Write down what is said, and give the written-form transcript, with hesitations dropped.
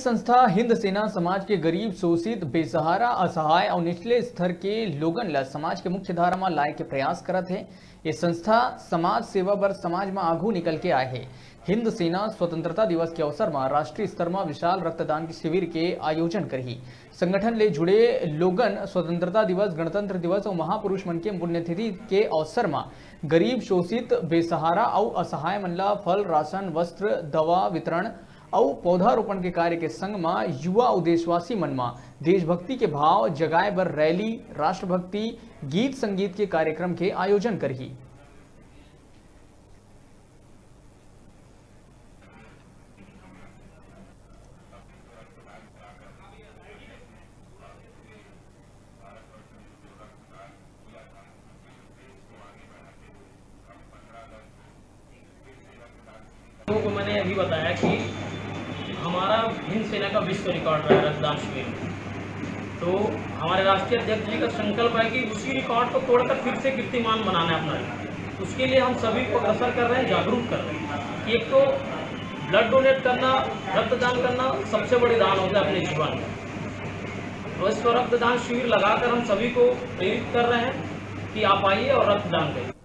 संस्था हिंद सेना समाज के गरीब, शोषित, बेसहारा, असहाय और निचले स्तर के लोगन ला समाज के मुख्य धारा में लाए के प्रयास करत है। ये संस्था समाज सेवा बर समाज में आगू निकल के आए है। हिंद सेना स्वतंत्रता दिवस के अवसर में राष्ट्रीय स्तर में विशाल रक्तदान के शिविर के आयोजन करही। संगठन ले जुड़े लोगन स्वतंत्रता दिवस, गणतंत्र दिवस और महापुरुष मन के पुण्यतिथि के अवसर में गरीब, शोषित, बेसहारा और असहाय मन ला फल, राशन, वस्त्र, दवा वितरण और पौधारोपण के कार्य के संग में युवा और देशवासी मन में देशभक्ति के भाव जगाए बर रैली, राष्ट्रभक्ति, गीत संगीत के कार्यक्रम के आयोजन करही। लोगों को मैंने अभी बताया कि हमारा हिंद सेना का विश्व रिकॉर्ड रहा है रक्तदान शिविर। तो हमारे राष्ट्रीय अध्यक्ष जी का संकल्प है कि उसी रिकॉर्ड को तोड़कर फिर से कीर्तिमान बनाना है अपना। उसके लिए हम सभी को अग्रसर कर रहे हैं, जागरूक कर रहे हैं। एक तो ब्लड डोनेट करना, रक्तदान करना सबसे बड़ी दान होता है अपने जीवन में। तो इस पर रक्तदान शिविर लगाकर हम सभी को प्रेरित कर रहे हैं कि आप आइए और रक्तदान करें।